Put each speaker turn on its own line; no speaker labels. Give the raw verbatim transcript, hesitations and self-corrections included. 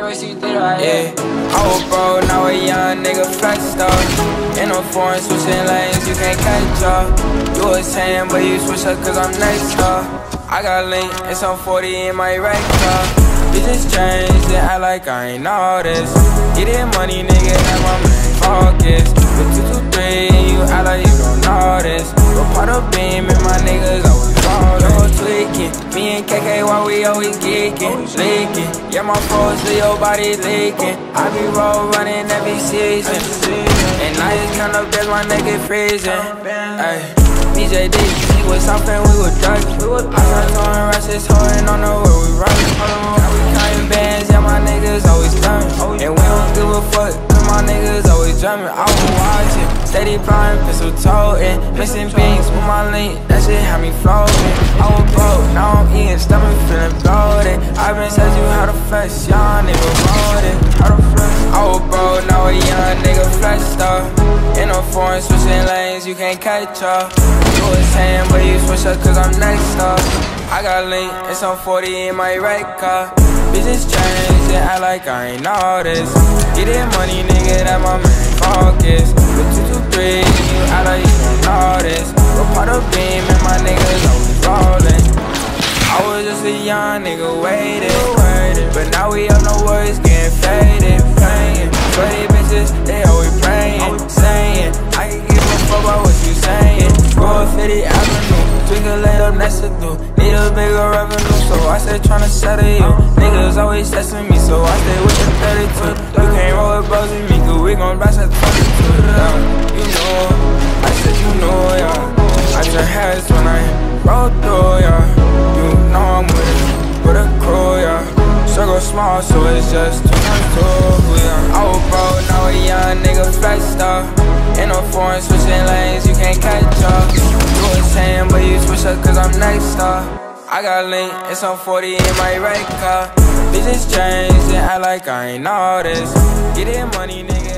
wish you did right.
Yeah, I was broke, now a young nigga flexed up. In a foreign switching lanes, you can't catch up. You was saying, but you switch up cause I'm next up. I got link and some forty in my right car. Bitches change, they act like I ain't all this. Get it money, nigga, and my main focus. With two two three, you act like you don't know this. Go part of beam and my niggas always ballin'. Yo, tweaking, me and K K, why we always geeking, leaking. Yeah, my pros to your body leaking. I be roll running every season. And I just count up as my nigga freezing. Ay, B J D, he was something we were ducking. I started throwing rushes, holding on the where we running. Now we counting bands, yeah, my niggas always thumbing. And we don't give a fuck, cause my niggas always drumming. I was watching, steady blind, pistol toting. Missing beans with my link, that shit had me floating. I was broke, now I'm eating, stomach feeling bloated. I been said you how to flex, young nigga rolled it. How to flex? I was broke, now a young nigga flexed up. In a foreign switching lanes, you can't catch up. You was saying, but you switch up cause I'm next up. I got link and some forty in my right car. Bitches change, they act like I ain't all this. Get it money, nigga, that my main focus. With two two three, you act like you don't know this. Go part of beam and my niggas always rollin'. I was just a young nigga waiting, but now we up, no words getting faded, playing. Sweaty bitches, they always praying, saying I can give a fuck about what you saying. Go fifty Avenue, twinkle laid up next to do. Need a bigger revenue, so I stay tryna settle you. Niggas always testing me, so I stay with the thirty-two. You can't roll with bros with me, cause we gon' blast at twenty-two. Yeah, you know, I said you know, yeah. I turn heads when I roll through, yeah. You know I'm with it, with a crew, yeah. Circle small, so it's just two times two, yeah. I was broke, now a young nigga flexed up. In a foreign switching lanes, you can't catch up. You was saying, but you switch up cause I'm next up. I got link and some forty in my right car. Bitches change, they act like I ain't all this. Get it money, nigga.